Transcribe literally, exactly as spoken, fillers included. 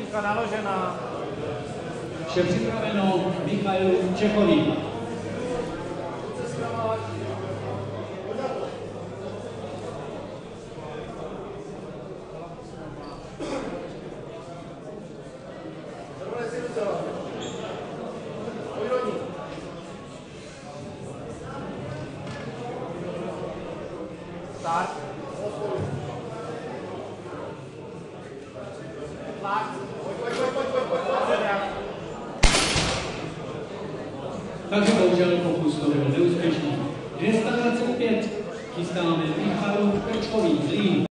Ruka naložená. Vše připraveno Michailu Čechovým. Start. Tlak. Pojď, pojď, pojď, pojď, pojď, pojď, pojď. Takže bohužel pokus to byl neúspěšný. dvě stě dvacet pět chystáme Michailu Čechovým.